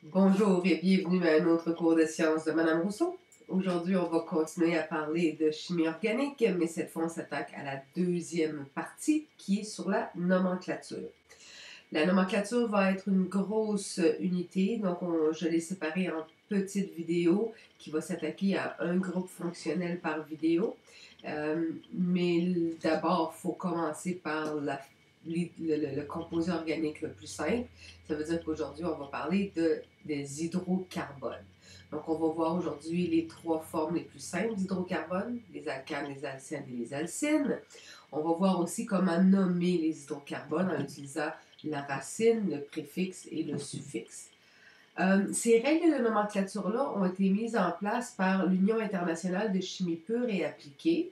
Bonjour et bienvenue à un autre cours de sciences de Madame Rousseau. Aujourd'hui, on va continuer à parler de chimie organique, mais cette fois, on s'attaque à la deuxième partie qui est sur la nomenclature. La nomenclature va être une grosse unité, donc je l'ai séparée en petites vidéos qui va s'attaquer à un groupe fonctionnel par vidéo. Mais d'abord, il faut commencer par le composé organique le plus simple. Ça veut dire qu'aujourd'hui, on va parler des hydrocarbones. Donc, on va voir aujourd'hui les trois formes les plus simples d'hydrocarbone, les alcanes, les alcènes et les alcynes. On va voir aussi comment nommer les hydrocarbones en utilisant la racine, le préfixe et le suffixe. Ces règles de nomenclature-là ont été mises en place par l'Union internationale de chimie pure et appliquée.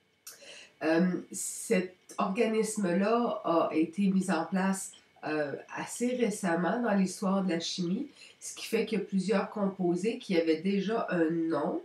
Cet organisme-là a été mis en place assez récemment dans l'histoire de la chimie, ce qui fait qu'il y a plusieurs composés qui avaient déjà un nom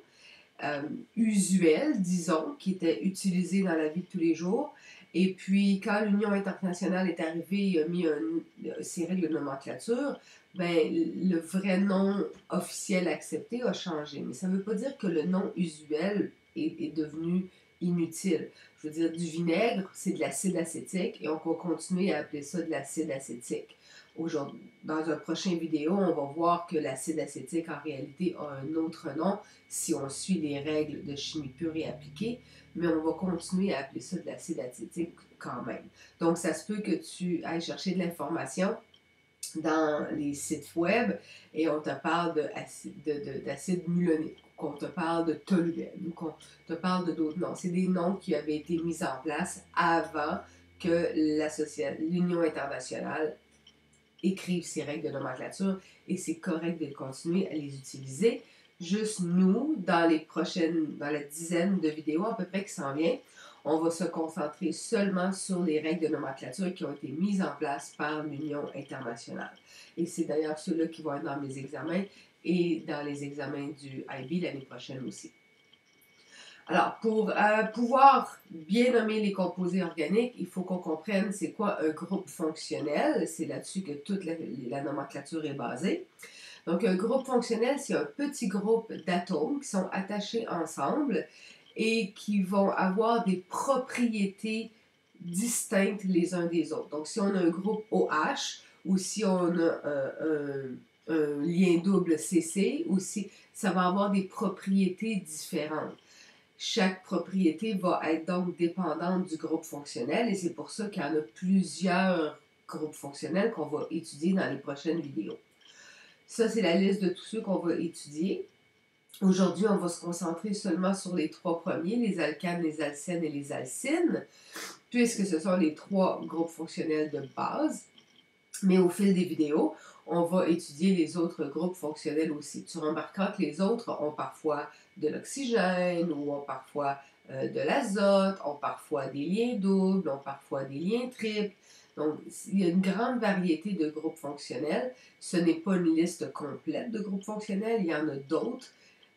usuel, disons, qui était utilisé dans la vie de tous les jours. Et puis, quand l'Union internationale est arrivée et a mis ses règles de nomenclature, ben, le vrai nom officiel accepté a changé. Mais ça ne veut pas dire que le nom usuel est devenu inutile. Je veux dire, du vinaigre, c'est de l'acide acétique et on va continuer à appeler ça de l'acide acétique. Aujourd'hui, dans un prochain vidéo, on va voir que l'acide acétique, en réalité, a un autre nom si on suit les règles de chimie pure et appliquée, mais on va continuer à appeler ça de l'acide acétique quand même. Donc, ça se peut que tu ailles chercher de l'information dans les sites web et on te parle d'acide mulonique, qu'on te parle de toluène, ou qu'on te parle de d'autres noms. C'est des noms qui avaient été mis en place avant que l'Union internationale écrivent ces règles de nomenclature et c'est correct de continuer à les utiliser. Juste nous, dans la dizaine de vidéos à peu près qui s'en vient, on va se concentrer seulement sur les règles de nomenclature qui ont été mises en place par l'Union internationale. Et c'est d'ailleurs ceux-là qui vont être dans mes examens et dans les examens du IB l'année prochaine aussi. Alors, pour pouvoir bien nommer les composés organiques, il faut qu'on comprenne c'est quoi un groupe fonctionnel. C'est là-dessus que toute la nomenclature est basée. Donc, un groupe fonctionnel, c'est un petit groupe d'atomes qui sont attachés ensemble et qui vont avoir des propriétés distinctes les uns des autres. Donc, si on a un groupe OH ou si on a un lien double CC, ou si ça va avoir des propriétés différentes. Chaque propriété va être donc dépendante du groupe fonctionnel et c'est pour ça qu'il y en a plusieurs groupes fonctionnels qu'on va étudier dans les prochaines vidéos. Ça, c'est la liste de tous ceux qu'on va étudier. Aujourd'hui, on va se concentrer seulement sur les trois premiers, les alcanes, les alcènes et les alcynes, puisque ce sont les trois groupes fonctionnels de base. Mais au fil des vidéos, on va étudier les autres groupes fonctionnels aussi. Tu remarqueras que les autres ont parfois de l'oxygène ou ont parfois de l'azote, ont parfois des liens doubles, ont parfois des liens triples. Donc, il y a une grande variété de groupes fonctionnels. Ce n'est pas une liste complète de groupes fonctionnels, il y en a d'autres.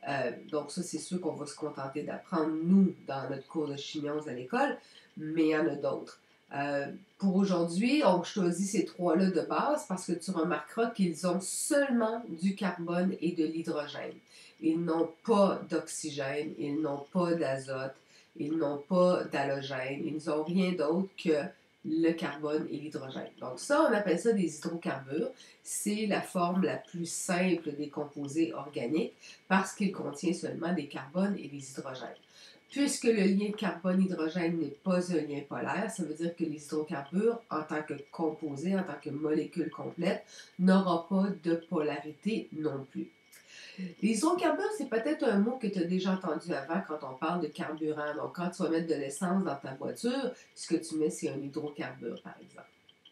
Donc, ça, c'est sûr qu'on va se contenter d'apprendre, nous, dans notre cours de chimie 11 à l'école, mais il y en a d'autres. Pour aujourd'hui, on choisit ces trois-là de base parce que tu remarqueras qu'ils ont seulement du carbone et de l'hydrogène. Ils n'ont pas d'oxygène, ils n'ont pas d'azote, ils n'ont pas d'halogène, ils n'ont rien d'autre que le carbone et l'hydrogène. Donc ça, on appelle ça des hydrocarbures. C'est la forme la plus simple des composés organiques parce qu'il contient seulement des carbones et des hydrogènes. Puisque le lien carbone-hydrogène n'est pas un lien polaire, ça veut dire que les hydrocarbures, en tant que composés, en tant que molécules complètes, n'auront pas de polarité non plus. Les hydrocarbures, c'est peut-être un mot que tu as déjà entendu avant quand on parle de carburant. Donc, quand tu vas mettre de l'essence dans ta voiture, ce que tu mets, c'est un hydrocarbure, par exemple.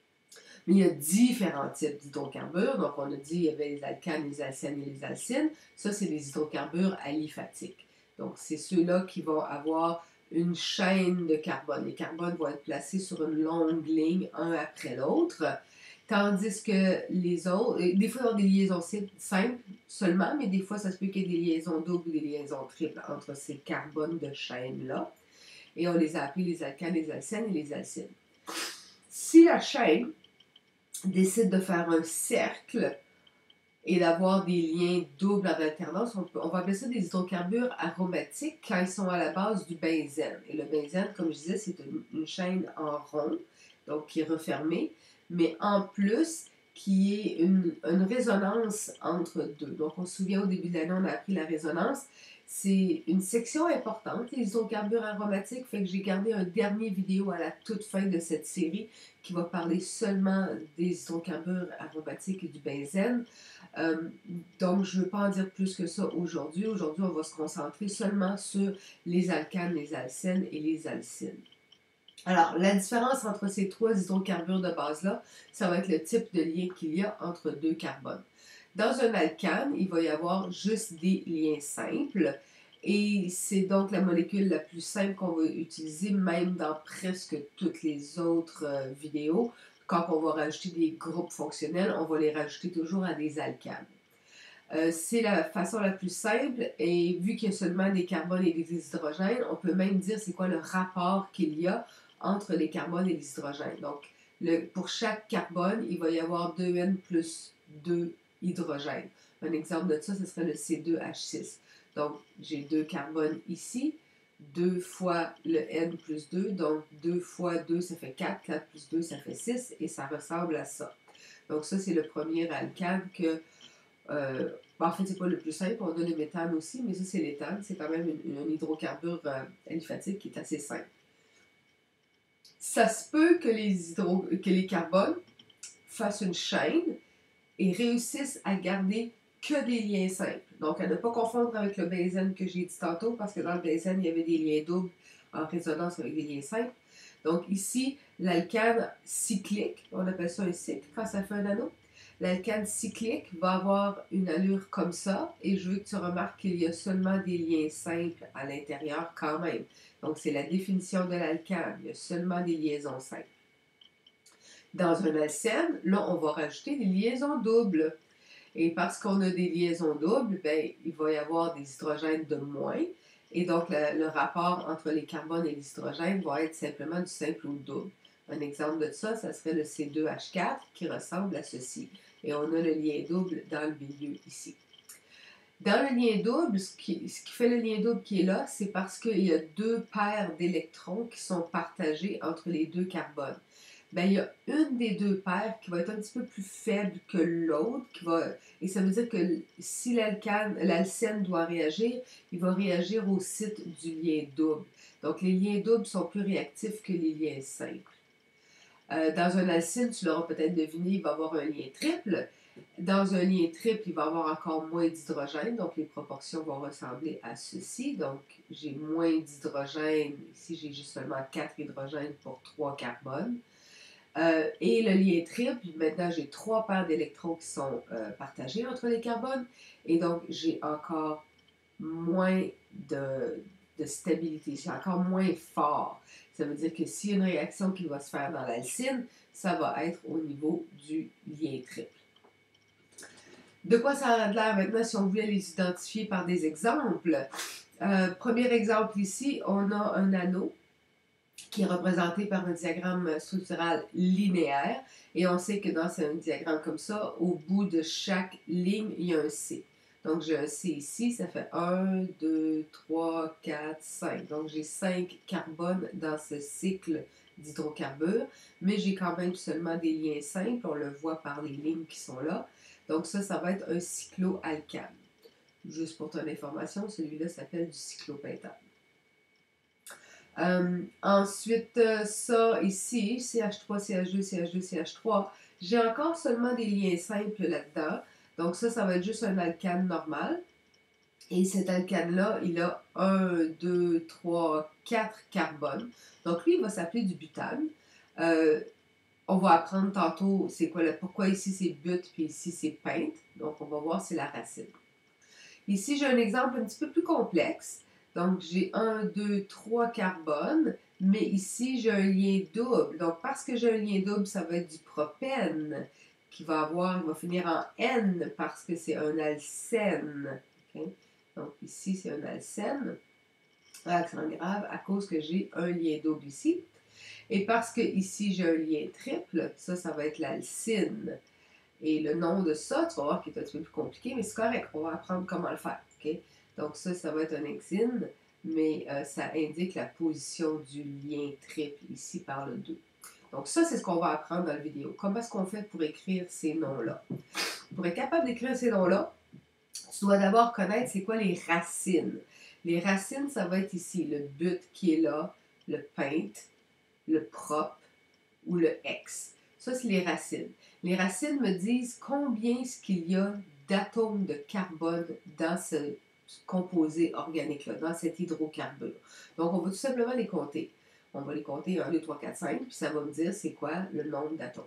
Mais il y a différents types d'hydrocarbures. Donc, on a dit qu'il y avait les alcanes, les alcènes et les alcynes. Ça, c'est des hydrocarbures aliphatiques. Donc, c'est ceux-là qui vont avoir une chaîne de carbone. Les carbones vont être placés sur une longue ligne, un après l'autre. Tandis que les autres, des fois, ils ont des liaisons simples seulement, mais des fois, ça se peut qu'il y ait des liaisons doubles ou des liaisons triples entre ces carbones de chaîne-là. Et on les a appelés les alcanes, les alcènes et les alcynes. Si la chaîne décide de faire un cercle et d'avoir des liens doubles en alternance. On va appeler ça des hydrocarbures aromatiques quand ils sont à la base du benzène. Et le benzène, comme je disais, c'est une chaîne en rond, donc qui est refermée, mais en plus, qui est une résonance entre deux. Donc, on se souvient au début de l'année, on a appris la résonance. C'est une section importante, les hydrocarbures aromatiques, fait que j'ai gardé un dernier vidéo à la toute fin de cette série qui va parler seulement des hydrocarbures aromatiques et du benzène. Donc, je ne veux pas en dire plus que ça aujourd'hui. Aujourd'hui, on va se concentrer seulement sur les alcanes, les alcènes et les alcynes. Alors, la différence entre ces trois hydrocarbures de base-là, ça va être le type de lien qu'il y a entre deux carbones. Dans un alcane, il va y avoir juste des liens simples et c'est donc la molécule la plus simple qu'on va utiliser même dans presque toutes les autres vidéos. Quand on va rajouter des groupes fonctionnels, on va les rajouter toujours à des alcanes. C'est la façon la plus simple et vu qu'il y a seulement des carbones et des hydrogènes, on peut même dire c'est quoi le rapport qu'il y a entre les carbones et les hydrogènes. Donc, pour chaque carbone, il va y avoir 2N plus 2 hydrogènes. Un exemple de ça, ce serait le C2H6. Donc, j'ai 2 carbones ici, 2 fois le N plus 2, donc 2 fois 2, ça fait 4, 4 plus 2, ça fait 6, et ça ressemble à ça. Donc, ça, c'est le premier alcane que... en fait, c'est pas le plus simple, on a le méthane aussi, mais ça, c'est l'éthane. C'est quand même un hydrocarbure aliphatique qui est assez simple. Ça se peut que les carbones fassent une chaîne et réussissent à garder que des liens simples. Donc, à ne pas confondre avec le benzène que j'ai dit tantôt, parce que dans le benzène, il y avait des liens doubles en résonance avec des liens simples. Donc, ici, l'alcane cyclique, on appelle ça un cycle quand ça fait un anneau. L'alcane cyclique va avoir une allure comme ça, et je veux que tu remarques qu'il y a seulement des liens simples à l'intérieur quand même. Donc, c'est la définition de l'alcane, il y a seulement des liaisons simples. Dans un alcène, là, on va rajouter des liaisons doubles. Et parce qu'on a des liaisons doubles, ben, il va y avoir des hydrogènes de moins. Et donc, le rapport entre les carbones et les hydrogènes va être simplement du simple au double. Un exemple de ça, ça serait le C2H4 qui ressemble à ceci. Et on a le lien double dans le milieu ici. Dans le lien double, ce qui fait le lien double qui est là, c'est parce qu'il y a deux paires d'électrons qui sont partagés entre les deux carbones. Bien, il y a une des deux paires qui va être un petit peu plus faible que l'autre, et ça veut dire que si l'alcène doit réagir, il va réagir au site du lien double. Donc, les liens doubles sont plus réactifs que les liens simples. Dans un alcyne, tu l'auras peut-être deviné, il va avoir un lien triple. Dans un lien triple, il va avoir encore moins d'hydrogène, donc les proportions vont ressembler à ceci. Donc, j'ai moins d'hydrogène, ici j'ai juste seulement 4 hydrogènes pour 3 carbones. Et le lien triple, maintenant j'ai 3 paires d'électrons qui sont partagés entre les carbones, et donc j'ai encore moins de stabilité, c'est encore moins fort. Ça veut dire que s'il y a une réaction qui va se faire dans l'alcyne, ça va être au niveau du lien triple. De quoi ça a l'air maintenant si on voulait les identifier par des exemples? Premier exemple ici, on a un anneau qui est représenté par un diagramme structural linéaire. Et on sait que dans un diagramme comme ça, au bout de chaque ligne, il y a un C. Donc, j'ai un C ici, ça fait 1, 2, 3, 4, 5. Donc, j'ai 5 carbones dans ce cycle d'hydrocarbures, mais j'ai quand même seulement des liens simples, on le voit par les lignes qui sont là. Donc, ça va être un cycloalcane. Juste pour ton information, celui-là s'appelle du cyclopentane. Ensuite, ça ici, CH3, CH2, CH2, CH3, j'ai encore seulement des liens simples là-dedans. Donc ça va être juste un alcane normal. Et cet alcane-là, il a 1, 2, 3, 4 carbones. Donc lui, il va s'appeler du butane. On va apprendre tantôt c'est quoi pourquoi ici c'est but puis ici c'est pente. Donc on va voir c'est la racine. Ici, j'ai un exemple un petit peu plus complexe. Donc, j'ai 1, 2, 3 carbones, mais ici, j'ai un lien double. Donc, parce que j'ai un lien double, ça va être du propène il va finir en N parce que c'est un alcène. Okay? Donc, ici, c'est un alcène, accent grave, à cause que j'ai un lien double ici. Et parce que ici, j'ai un lien triple, ça va être l'alcyne. Et le nom de ça, tu vas voir qu'il est un petit peu plus compliqué, mais c'est correct, on va apprendre comment le faire. Okay? Donc ça va être un hexine, mais ça indique la position du lien triple ici par le 2. Donc ça, c'est ce qu'on va apprendre dans la vidéo. Comment est-ce qu'on fait pour écrire ces noms-là? Pour être capable d'écrire ces noms-là, tu dois d'abord connaître c'est quoi les racines. Les racines, ça va être ici le but qui est là, le paint, le prop ou le hex. Ça, c'est les racines. Les racines me disent combien est-ce qu'il y a d'atomes de carbone dans ce composé organique-là, dans cet hydrocarbure. Donc, on va tout simplement les compter. On va les compter 1, 2, 3, 4, 5, puis ça va me dire c'est quoi le nombre d'atomes.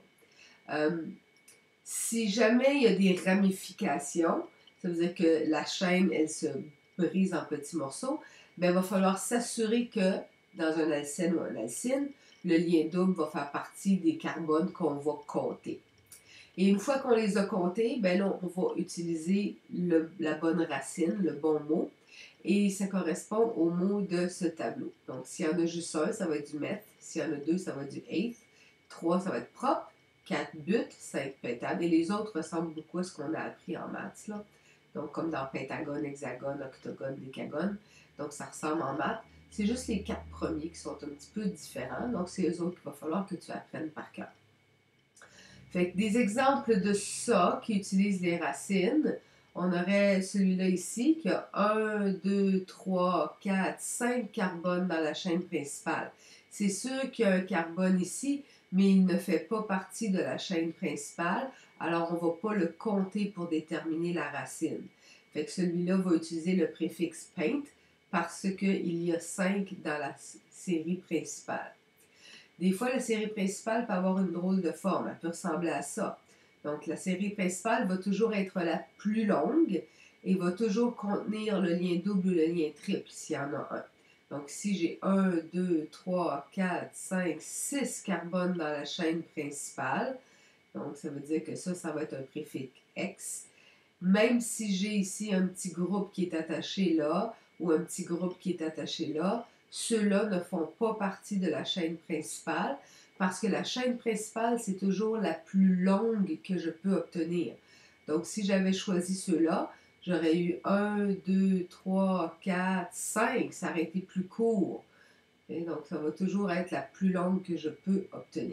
Si jamais il y a des ramifications, ça veut dire que la chaîne, elle se brise en petits morceaux, bien, il va falloir s'assurer que dans un alcène ou un alcyne, le lien double va faire partie des carbones qu'on va compter. Et une fois qu'on les a comptés, bien là, on va utiliser la bonne racine, le bon mot, et ça correspond au mot de ce tableau. Donc, s'il y en a juste un, ça va être du meth. S'il y en a deux, ça va être du eighth. 3, ça va être propre. 4 buts, 5 pentades. Et les autres ressemblent beaucoup à ce qu'on a appris en maths, là. Donc, comme dans pentagone, hexagone, octogone, décagone. Donc, ça ressemble en maths. C'est juste les 4 premiers qui sont un petit peu différents. Donc, c'est eux autres qu'il va falloir que tu apprennes par cœur. Fait que des exemples de ça qui utilisent les racines, on aurait celui-là ici qui a 1, 2, 3, 4, 5 carbones dans la chaîne principale. C'est sûr qu'il y a un carbone ici, mais il ne fait pas partie de la chaîne principale, alors on ne va pas le compter pour déterminer la racine. Fait que celui-là va utiliser le préfixe paint parce qu'il y a 5 dans la série principale. Des fois, la série principale peut avoir une drôle de forme. Elle peut ressembler à ça. Donc, la série principale va toujours être la plus longue et va toujours contenir le lien double ou le lien triple s'il y en a un. Donc, si j'ai 1, 2, 3, 4, 5, 6 carbones dans la chaîne principale, donc ça veut dire que ça va être un préfixe X. Même si j'ai ici un petit groupe qui est attaché là ou un petit groupe qui est attaché là, ceux-là ne font pas partie de la chaîne principale parce que la chaîne principale, c'est toujours la plus longue que je peux obtenir. Donc, si j'avais choisi ceux-là, j'aurais eu 1, 2, 3, 4, 5. Ça aurait été plus court. Et donc, ça va toujours être la plus longue que je peux obtenir.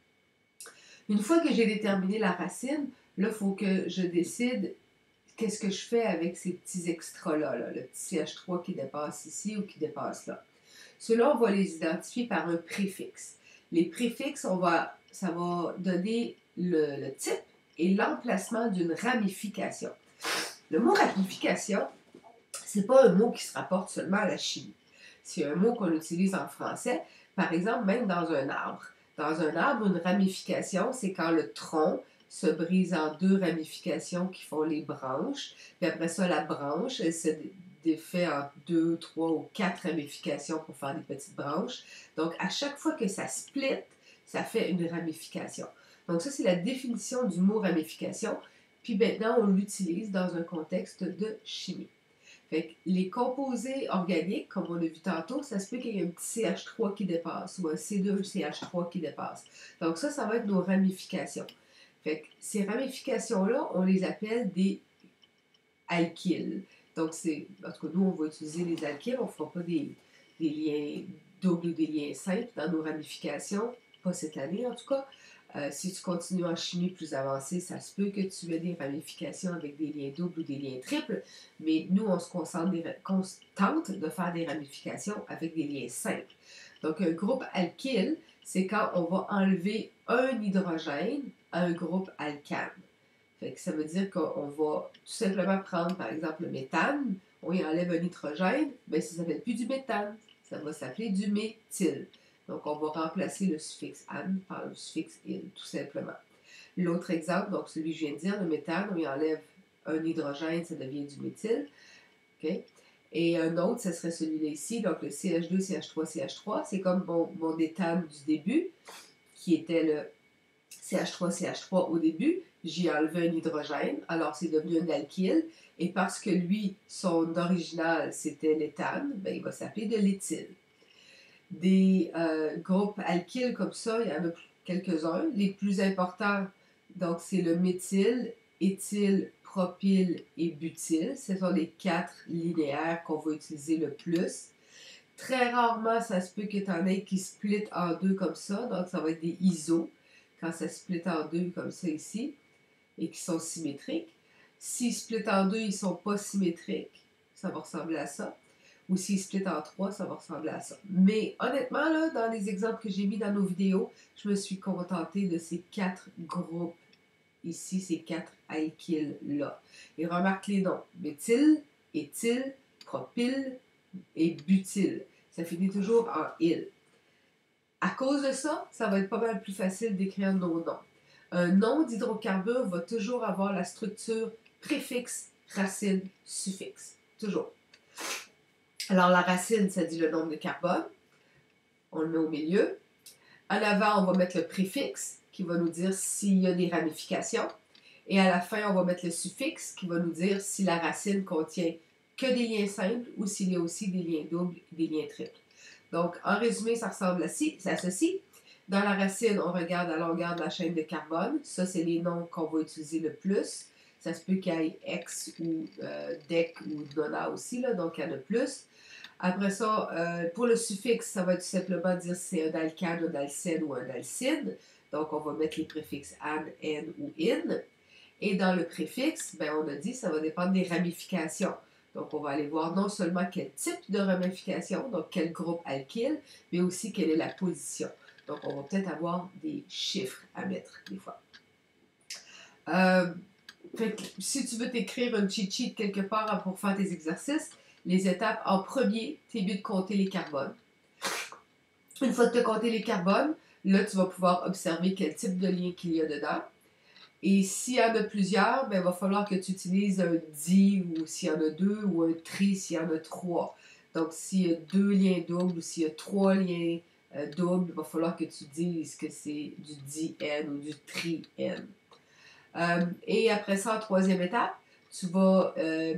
Une fois que j'ai déterminé la racine, là, il faut que je décide qu'est-ce que je fais avec ces petits extras-là, le petit CH3 qui dépasse ici ou qui dépasse là. Ceux-là, on va les identifier par un préfixe. Les préfixes, ça va donner le type et l'emplacement d'une ramification. Le mot ramification, c'est pas un mot qui se rapporte seulement à la chimie. C'est un mot qu'on utilise en français, par exemple, même dans un arbre. Dans un arbre, une ramification, c'est quand le tronc se brise en 2 ramifications qui font les branches. Puis après ça, la branche, elle se défait en 2, 3 ou 4 ramifications pour faire des petites branches. Donc, à chaque fois que ça split, ça fait une ramification. Donc, ça, c'est la définition du mot ramification. Puis maintenant, on l'utilise dans un contexte de chimie. Fait que les composés organiques, comme on a vu tantôt, ça se peut qu'il y ait un petit CH3 qui dépasse ou un C2CH3 qui dépasse. Donc ça va être nos ramifications. Fait que ces ramifications-là, on les appelle des alkyles. Donc en tout cas, nous, on va utiliser les alkyles, on ne fera pas des liens doubles ou des liens simples dans nos ramifications, pas cette année en tout cas. Si tu continues en chimie plus avancée, ça se peut que tu aies des ramifications avec des liens doubles ou des liens triples, mais nous, on se tente de faire des ramifications avec des liens simples. Donc, un groupe alkyle, c'est quand on va enlever un hydrogène à un groupe alcane. Fait que ça veut dire qu'on va tout simplement prendre, par exemple, le méthane, on y enlève un hydrogène, bien, ça ne s'appelle plus du méthane, ça va s'appeler du méthyle. Donc, on va remplacer le suffixe -ane par le suffixe -ile, tout simplement. L'autre exemple, donc celui que je viens de dire, le méthane, on y enlève un hydrogène, ça devient du méthyle. Okay? Et un autre, ce serait celui-là ici, donc le CH2, CH3, CH3. C'est comme mon éthane du début, qui était le CH3, CH3 au début. J'y ai enlevé un hydrogène, alors c'est devenu un alkyle. Et parce que lui, son original, c'était l'éthane, ben, il va s'appeler de l'éthyle. Des groupes alkyles comme ça, il y en a quelques-uns. Les plus importants, Donc, c'est le méthyle, éthyle, propyle et butyl. Ce sont les 4 linéaires qu'on va utiliser le plus. Très rarement, ça se peut que tu en aies qui split en deux comme ça. Donc, ça va être des iso quand ça split en deux comme ça ici et qui sont symétriques. S'ils split en deux, ils ne sont pas symétriques. Ça va ressembler à ça. Ou s'ils split en trois, ça va ressembler à ça. Mais honnêtement, là, dans les exemples que j'ai mis dans nos vidéos, je me suis contentée de ces 4 groupes ici, ces 4 alkyles-là. Et remarque les noms. Méthyle, éthyle, propyle et butyl. Ça finit toujours en il. À cause de ça, ça va être pas mal plus facile d'écrire nos noms. Un nom d'hydrocarbure va toujours avoir la structure préfixe, racine, suffixe. Toujours. Alors la racine, ça dit le nombre de carbone. On le met au milieu. En avant, on va mettre le préfixe qui va nous dire s'il y a des ramifications. Et à la fin, on va mettre le suffixe qui va nous dire si la racine contient que des liens simples ou s'il y a aussi des liens doubles et des liens triples. Donc, en résumé, ça ressemble à ceci. Dans la racine, on regarde la longueur de la chaîne de carbone. Ça, c'est les noms qu'on va utiliser le plus. Ça se peut qu'il y ait X ou DEC ou DONA aussi, là, donc il y en a plus. Après ça, pour le suffixe, ça va tout simplement dire si c'est un alcane, un alcène ou un alcyde. Donc, on va mettre les préfixes an, en ou in. Et dans le préfixe, ben, on a dit ça va dépendre des ramifications. Donc, on va aller voir non seulement quel type de ramification, donc quel groupe alkyle, mais aussi quelle est la position. Donc, on va peut-être avoir des chiffres à mettre des fois. Fait que, si tu veux t'écrire un cheat sheet quelque part pour faire tes exercices, les étapes, en premier, tu es mieux de compter les carbones. Une fois que tu as compté les carbones, là, tu vas pouvoir observer quel type de lien qu'il y a dedans. Et s'il y en a plusieurs, ben, il va falloir que tu utilises un di ou s'il y en a 2 ou un tri s'il y en a 3. Donc, s'il y a 2 liens doubles ou s'il y a 3 liens doubles, il va falloir que tu dises que c'est du di-n ou du tri-n. Et après ça, en troisième étape, tu vas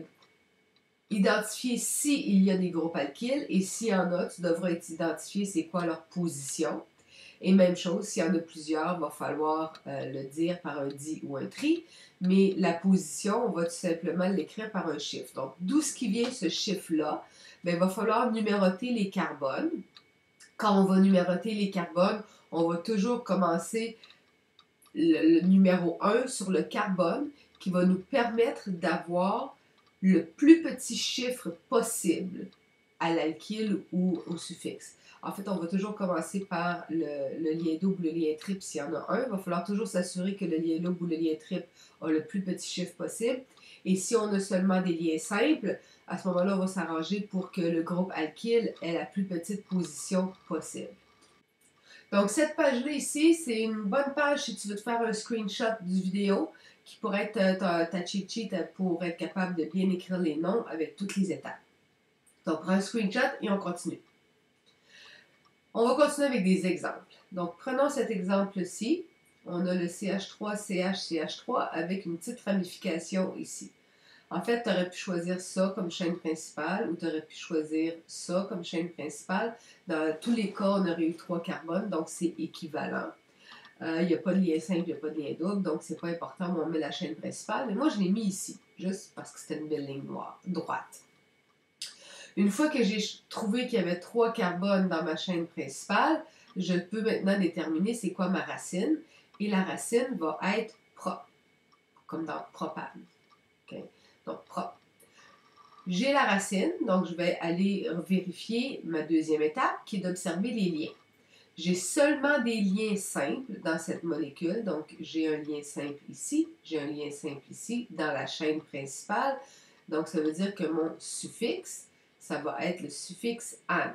identifier s'il y a des groupes alkyles et s'il y en a, tu devras identifier c'est quoi leur position. Et même chose, s'il y en a plusieurs, il va falloir le dire par un di ou un tri, mais la position, on va tout simplement l'écrire par un chiffre. Donc, d'où ce qui vient ce chiffre-là? Bien, il va falloir numéroter les carbones. Quand on va numéroter les carbones, on va toujours commencer le numéro 1 sur le carbone qui va nous permettre d'avoir le plus petit chiffre possible à l'alkyle ou au suffixe. En fait, on va toujours commencer par le lien double ou le lien triple s'il y en a un. Il va falloir toujours s'assurer que le lien double ou le lien triple a le plus petit chiffre possible. Et si on a seulement des liens simples, à ce moment-là, on va s'arranger pour que le groupe alkyle ait la plus petite position possible. Donc, cette page-là ici, c'est une bonne page si tu veux te faire un screenshot du vidéo qui pourrait être ta cheat sheet pour être capable de bien écrire les noms avec toutes les étapes. Donc, prends un screenshot et on continue. On va continuer avec des exemples. Donc, prenons cet exemple-ci. On a le CH3, CH, CH3 avec une petite ramification ici. En fait, tu aurais pu choisir ça comme chaîne principale ou tu aurais pu choisir ça comme chaîne principale. Dans tous les cas, on aurait eu 3 carbones, donc c'est équivalent. Il n'y a pas de lien simple, il n'y a pas de lien double, donc c'est pas important, mais on met la chaîne principale. Mais moi, je l'ai mis ici, juste parce que c'était une belle ligne droite. Une fois que j'ai trouvé qu'il y avait 3 carbones dans ma chaîne principale, je peux maintenant déterminer c'est quoi ma racine. Et la racine va être prop, comme dans propane. Okay? Donc, prop. J'ai la racine, donc je vais aller vérifier ma deuxième étape qui est d'observer les liens. J'ai seulement des liens simples dans cette molécule, donc j'ai un lien simple ici, j'ai un lien simple ici dans la chaîne principale. Donc, ça veut dire que mon suffixe, ça va être le suffixe an.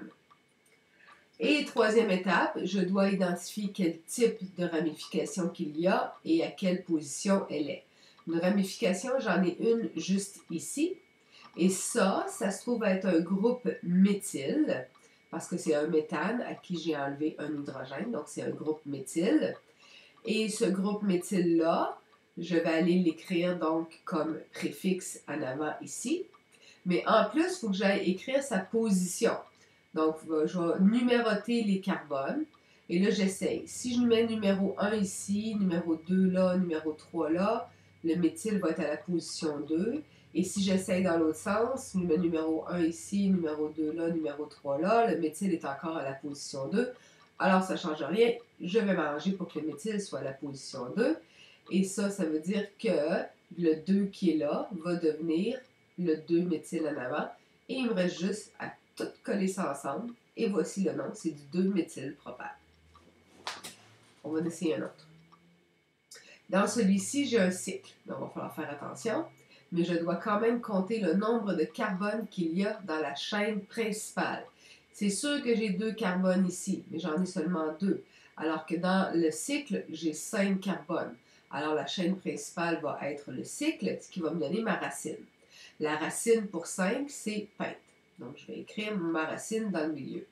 Et troisième étape, je dois identifier quel type de ramification qu'il y a et à quelle position elle est. Une ramification, j'en ai une juste ici. Et ça se trouve être un groupe méthyle, parce que c'est un méthane à qui j'ai enlevé un hydrogène, donc c'est un groupe méthyle. Et ce groupe méthyle-là, je vais aller l'écrire donc comme préfixe en avant ici. Mais en plus, il faut que j'aille écrire sa position. Donc, je vais numéroter les carbones. Et là, j'essaye. Si je mets numéro 1 ici, numéro 2 là, numéro 3 là, le méthyle va être à la position 2. Et si j'essaye dans l'autre sens, je mets numéro 1 ici, numéro 2 là, numéro 3 là, le méthyle est encore à la position 2. Alors, ça ne change rien. Je vais m'arranger pour que le méthyle soit à la position 2. Et ça veut dire que le 2 qui est là va devenir le 2-méthyle en avant. Et il me reste juste à tout coller ça ensemble. Et voici le nom, c'est du 2-méthylpropane. On va en essayer un autre. Dans celui-ci, j'ai un cycle, donc il va falloir faire attention, mais je dois quand même compter le nombre de carbone qu'il y a dans la chaîne principale. C'est sûr que j'ai 2 carbones ici, mais j'en ai seulement 2, alors que dans le cycle, j'ai 5 carbones. Alors la chaîne principale va être le cycle, ce qui va me donner ma racine. La racine pour 5, c'est pente. Donc je vais écrire ma racine dans le milieu.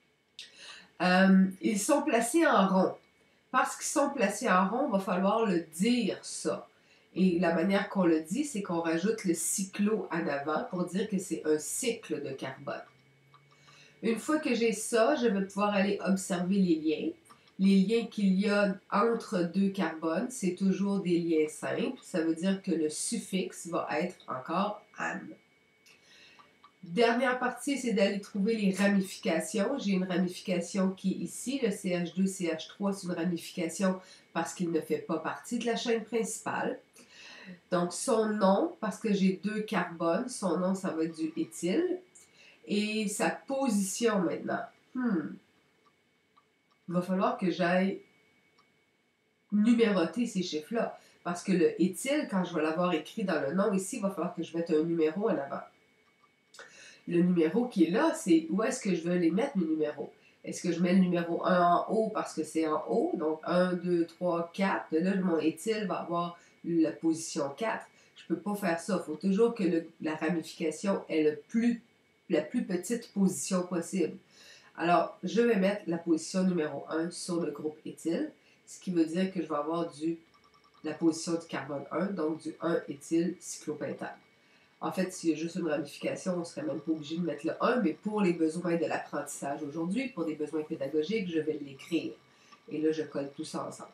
Ils sont placés en rond. Parce qu'ils sont placés en rond, il va falloir le dire ça. Et la manière qu'on le dit, c'est qu'on rajoute le cyclo en avant pour dire que c'est un cycle de carbone. Une fois que j'ai ça, je vais pouvoir aller observer les liens. Les liens qu'il y a entre 2 carbones, c'est toujours des liens simples. Ça veut dire que le suffixe va être encore -ane. Dernière partie, c'est d'aller trouver les ramifications. J'ai une ramification qui est ici, le CH2CH3, c'est une ramification parce qu'il ne fait pas partie de la chaîne principale. Donc, son nom, parce que j'ai 2 carbones, son nom, ça va être du éthyle. Et sa position maintenant. Il va falloir que j'aille numéroter ces chiffres-là. Parce que le éthyle, quand je vais l'avoir écrit dans le nom ici, il va falloir que je mette un numéro en avant. Le numéro qui est là, c'est où est-ce que je veux les mettre, mes numéros. Est-ce que je mets le numéro 1 en haut parce que c'est en haut? Donc 1, 2, 3, 4. Là, mon éthyle va avoir la position 4. Je ne peux pas faire ça. Il faut toujours que la ramification ait la plus petite position possible. Alors, je vais mettre la position numéro 1 sur le groupe éthyle, ce qui veut dire que je vais avoir la position du carbone 1, donc du 1-éthylcyclopentane. En fait, s'il y a juste une ramification, on ne serait même pas obligé de mettre le 1, mais pour les besoins de l'apprentissage aujourd'hui, pour des besoins pédagogiques, je vais l'écrire. Et là, je colle tout ça ensemble.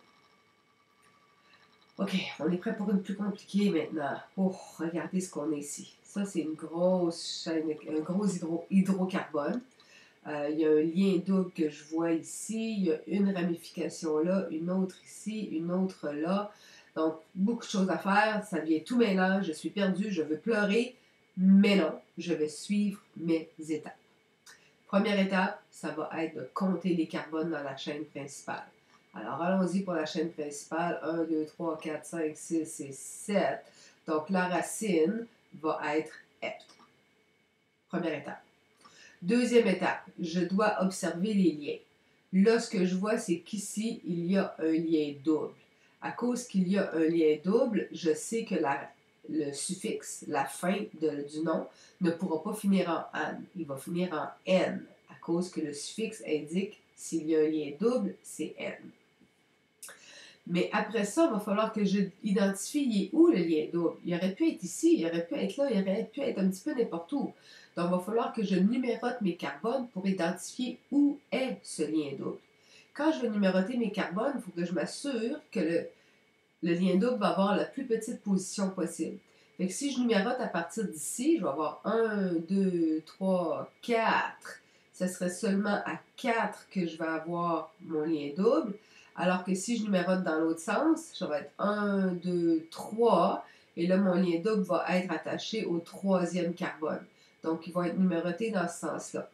OK, on est prêt pour une plus compliquée maintenant. Oh, regardez ce qu'on a ici. Ça, c'est une grosse chaîne, un gros hydrocarbone. Il y a un lien double que je vois ici. Il y a une ramification là, une autre ici, une autre là. Donc, beaucoup de choses à faire. Ça vient tout mélange. Je suis perdue. Je veux pleurer. Mais non, je vais suivre mes étapes. Première étape, ça va être de compter les carbones dans la chaîne principale. Alors, allons-y pour la chaîne principale. 1, 2, 3, 4, 5, 6 et 7. Donc, la racine va être hept. Première étape. Deuxième étape, je dois observer les liens. Là, ce que je vois, c'est qu'ici, il y a un lien double. À cause qu'il y a un lien double, je sais que le suffixe, la fin du nom, ne pourra pas finir en -ane. Il va finir en -n, à cause que le suffixe indique s'il y a un lien double, c'est -n. Mais après ça, il va falloir que je identifie où le lien double. Il aurait pu être ici, il aurait pu être là, il aurait pu être un petit peu n'importe où. Donc, il va falloir que je numérote mes carbones pour identifier où est ce lien double. Quand je vais numéroter mes carbones, il faut que je m'assure que le lien double va avoir la plus petite position possible. Fait que si je numérote à partir d'ici, je vais avoir 1, 2, 3, 4. Ce serait seulement à 4 que je vais avoir mon lien double. Alors que si je numérote dans l'autre sens, ça va être 1, 2, 3. Et là, mon lien double va être attaché au 3e carbone. Donc, il va être numéroté dans ce sens-là.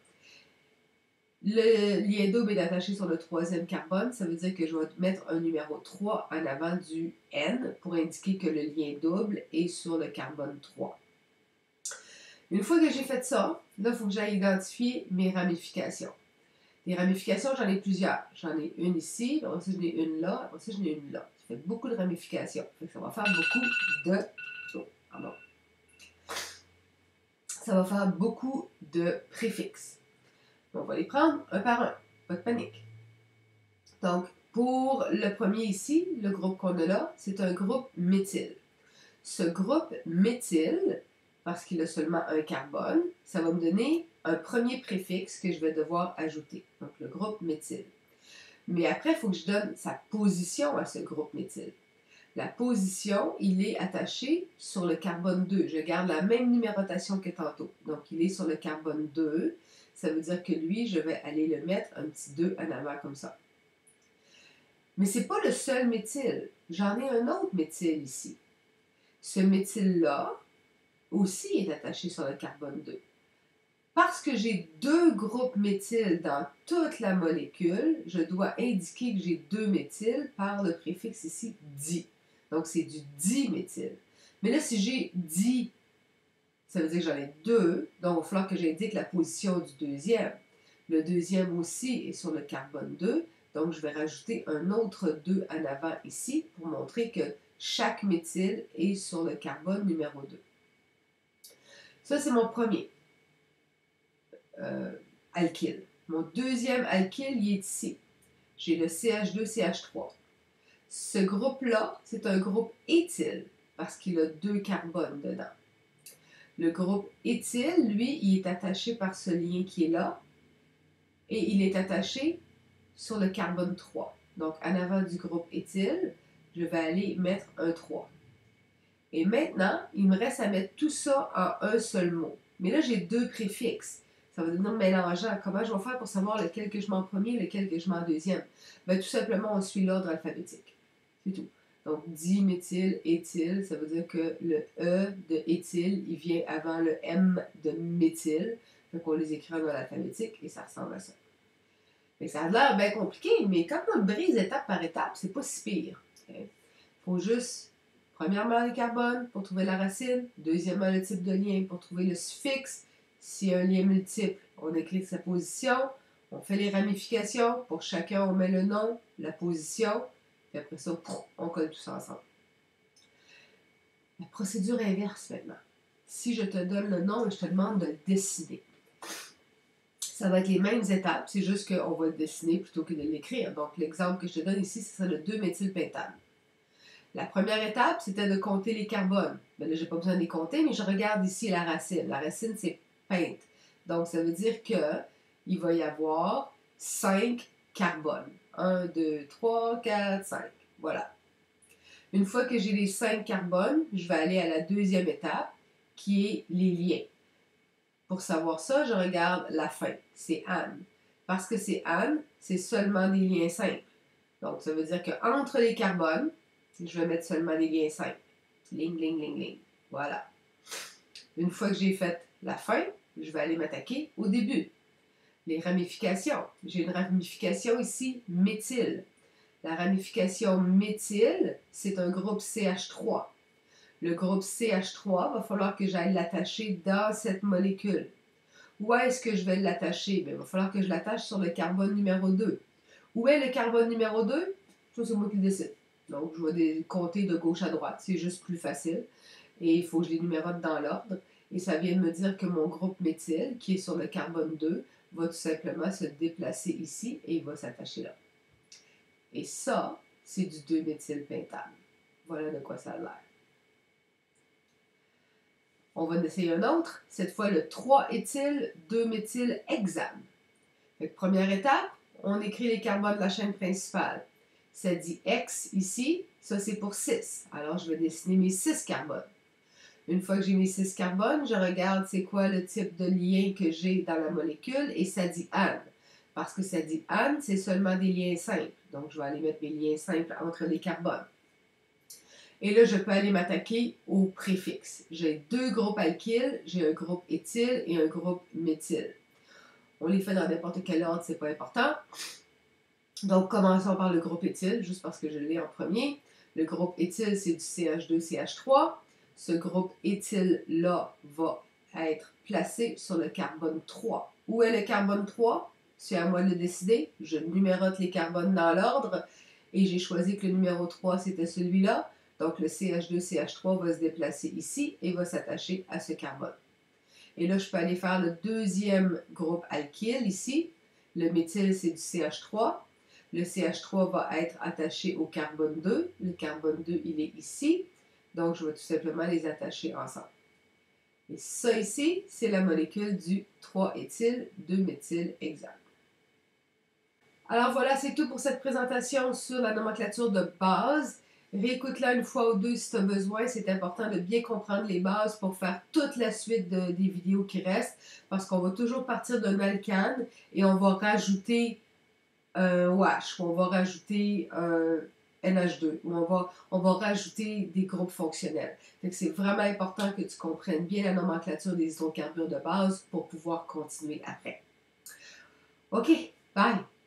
Le lien double est attaché sur le 3e carbone. Ça veut dire que je vais mettre un numéro 3 en avant du N pour indiquer que le lien double est sur le carbone 3. Une fois que j'ai fait ça, là, il faut que j'aille identifier mes ramifications. Les ramifications, j'en ai plusieurs. J'en ai une ici, après ça, j'en ai une là, après ça, j'en ai une là. Ça fait beaucoup de ramifications. Ça va faire beaucoup de... Oh, pardon. Ça va faire beaucoup de préfixes. On va les prendre un par un. Pas de panique. Donc, pour le premier ici, le groupe qu'on a là, c'est un groupe méthyle. Ce groupe méthyle, parce qu'il a seulement un carbone, ça va me donner un premier préfixe que je vais devoir ajouter. Donc, le groupe méthyle. Mais après, il faut que je donne sa position à ce groupe méthyle. La position, il est attaché sur le carbone 2. Je garde la même numérotation que tantôt. Donc, il est sur le carbone 2. Ça veut dire que lui, je vais aller le mettre un petit 2 en avant comme ça. Mais ce n'est pas le seul méthyle. J'en ai un autre méthyle ici. Ce méthyle-là aussi est attaché sur le carbone 2. Parce que j'ai deux groupes méthyles dans toute la molécule, je dois indiquer que j'ai deux méthyles par le préfixe ici di. Donc, c'est du diméthyle. Mais là, si j'ai di, ça veut dire que j'en ai deux. Donc, il va falloir que j'indique la position du deuxième. Le deuxième aussi est sur le carbone 2. Donc, je vais rajouter un autre 2 en avant ici pour montrer que chaque méthyle est sur le carbone numéro 2. Ça, c'est mon premier alkyle. Mon deuxième alkyle, il est ici. J'ai le CH2CH3. Ce groupe-là, c'est un groupe éthyle parce qu'il a deux carbones dedans. Le groupe éthyle, lui, il est attaché par ce lien qui est là et il est attaché sur le carbone 3. Donc, en avant du groupe éthyle, je vais aller mettre un 3. Et maintenant, il me reste à mettre tout ça en un seul mot. Mais là, j'ai deux préfixes. Ça va devenir mélangeant. Comment je vais faire pour savoir lequel que je mets en premier et lequel que je mets en deuxième? Bien, tout simplement, on suit l'ordre alphabétique. C'est tout. Donc, diméthyl, éthyle, ça veut dire que le E de éthyle, il vient avant le M de méthyle. Donc, on les écrit dans l'alphabétique et ça ressemble à ça. Mais ça a l'air bien compliqué, mais quand on le brise étape par étape, c'est pas si pire. Il faut juste, premièrement, le carbone pour trouver la racine. Deuxièmement, le type de lien pour trouver le suffixe. S'il y a un lien multiple, on écrit sa position. On fait les ramifications. Pour chacun, on met le nom, la position. Puis après ça, on colle tout ça ensemble. La procédure inverse maintenant. Si je te donne le nom et je te demande de le dessiner, ça va être les mêmes étapes, c'est juste qu'on va le dessiner plutôt que de l'écrire. Donc, l'exemple que je te donne ici, c'est le 2-méthylpentane. La première étape, c'était de compter les carbones. Bien là, je n'ai pas besoin de les compter, mais je regarde ici la racine. La racine, c'est pente. Donc, ça veut dire qu'il va y avoir 5 carbones. 1, 2, 3, 4, 5. Voilà. Une fois que j'ai les 5 carbones, je vais aller à la deuxième étape, qui est les liens. Pour savoir ça, je regarde la fin. C'est Anne. Parce que c'est Anne, c'est seulement des liens simples. Donc, ça veut dire qu'entre les carbones, je vais mettre seulement des liens simples. Ling, ling, ling, ling. Voilà. Une fois que j'ai fait la fin, je vais aller m'attaquer au début. Les ramifications. J'ai une ramification ici, méthyle. La ramification méthyle, c'est un groupe CH3. Le groupe CH3, va falloir que j'aille l'attacher dans cette molécule. Où est-ce que je vais l'attacher? Il va falloir que je l'attache sur le carbone numéro 2. Où est le carbone numéro 2? Ça, c'est moi qui le décide. Donc, je vais compter de gauche à droite. C'est juste plus facile. Et il faut que je les numérote dans l'ordre. Et ça vient de me dire que mon groupe méthyle, qui est sur le carbone 2, va tout simplement se déplacer ici et il va s'attacher là. Et ça, c'est du 2-méthylpentane. Voilà de quoi ça a l'air. On va en essayer un autre. Cette fois, le 3-éthyl-2-méthylhexane. Première étape, on écrit les carbones de la chaîne principale. Ça dit X ici, ça c'est pour 6. Alors, je vais dessiner mes 6 carbones. Une fois que j'ai mes 6 carbones, je regarde c'est quoi le type de lien que j'ai dans la molécule et ça dit Anne. Parce que ça dit Anne, c'est seulement des liens simples. Donc, je vais aller mettre mes liens simples entre les carbones. Et là, je peux aller m'attaquer aux préfixes. J'ai deux groupes alkyles, j'ai un groupe éthyle et un groupe méthyle. On les fait dans n'importe quel ordre, c'est pas important. Donc, commençons par le groupe éthyle, juste parce que je l'ai en premier. Le groupe éthyle, c'est du CH2CH3. Ce groupe éthyle-là va être placé sur le carbone 3. Où est le carbone 3? C'est à moi de le décider. Je numérote les carbones dans l'ordre et j'ai choisi que le numéro 3, c'était celui-là. Donc, le CH2CH3 va se déplacer ici et va s'attacher à ce carbone. Et là, je peux aller faire le deuxième groupe alkyle ici. Le méthyle, c'est du CH3. Le CH3 va être attaché au carbone 2. Le carbone 2, il est ici. Donc, je vais tout simplement les attacher ensemble. Et ça ici, c'est la molécule du 3-éthyl-2-méthylhexane. Alors voilà, c'est tout pour cette présentation sur la nomenclature de base. Réécoute-la une fois ou deux si tu as besoin. C'est important de bien comprendre les bases pour faire toute la suite des vidéos qui restent, parce qu'on va toujours partir d'un alkane et on va rajouter un OH, ou on va rajouter un NH2, ou on va rajouter des groupes fonctionnels. Donc c'est vraiment important que tu comprennes bien la nomenclature des hydrocarbures de base pour pouvoir continuer après. OK, bye!